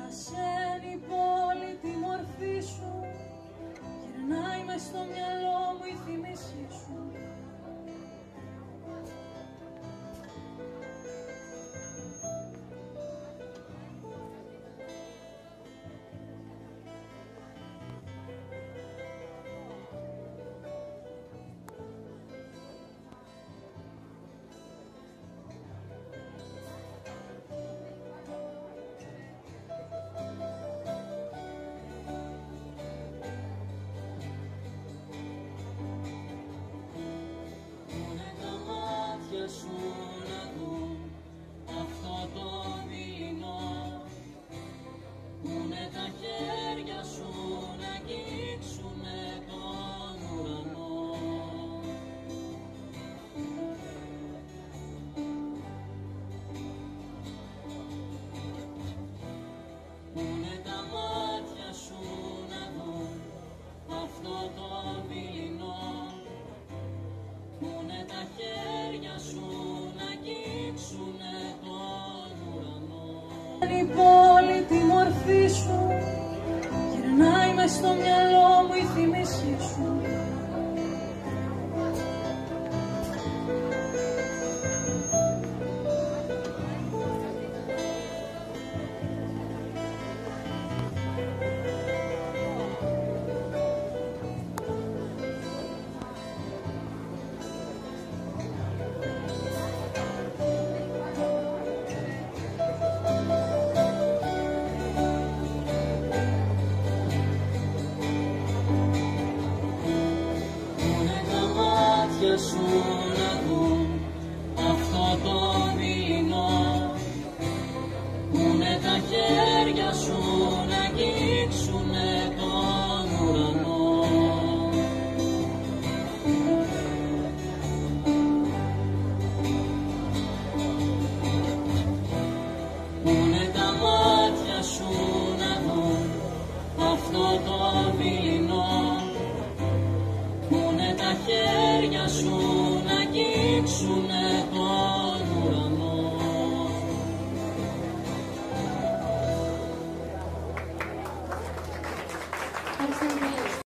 Χασένει η πόλη τη μορφή σου, γυρνάει μες στο μυαλό μου η θύμησή σου. Σου να δουν αυτό το δειλινό, πούνε τα χέρια σου να αγγίξουνε τον ουρανό. Πούνε τα μάτια σου να δουν αυτό το δειλινό, πούνε τα χέρια σου να αγγίξουνε τον ουρανό. Η πόλη τη μορφή σου, γυρνάει μες στο μυαλό μου η θύμησή σου. Σου